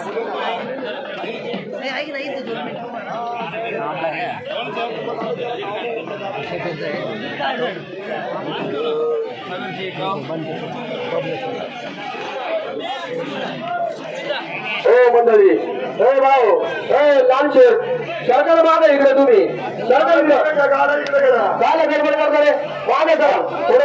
मंडळी ए भाऊ ए लालशेर सरकार मागे इकडे तुम्ही सरकार इकडे गडबड करता रे मागे करा.